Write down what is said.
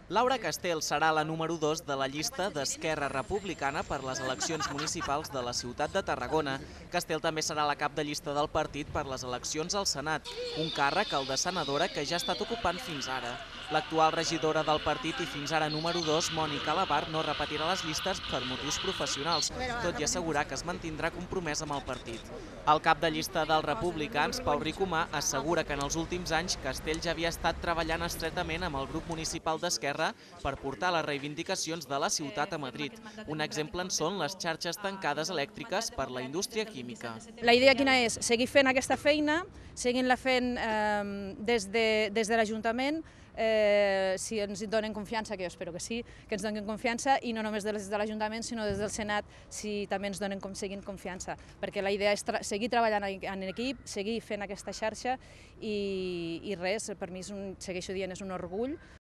Laura Castel serà la número 2 de la llista d'Esquerra Republicana per les eleccions municipals de la ciutat de Tarragona. Castel també serà la cap de llista del partit per les eleccions al Senat, un càrrec, el de senadora, que ja ha estat ocupant fins ara. L'actual regidora del partit i fins ara número 2, Mònica Labar, no repetirà les llistes per motius professionals, tot i assegurar que es mantindrà compromès amb el partit. El cap de llista dels republicans, Pau Ricomà, assegura que en els últims anys Castel ja havia estat treballant estretament amb el grup municipal d'Esquerra per portar les reivindicacions de la ciutat a Madrid. Un exemple en són les xarxes tancades elèctriques per la indústria química. La idea quina és? Seguir fent aquesta feina, seguint-la fent des de l'Ajuntament, si ens donen confiança, que jo espero que sí, que ens donen confiança, i no només des de l'Ajuntament, sinó des del Senat, si també ens donen seguint confiança, perquè la idea és seguir treballant en equip, seguir fent aquesta xarxa i res, per mi segueixo dient, és un orgull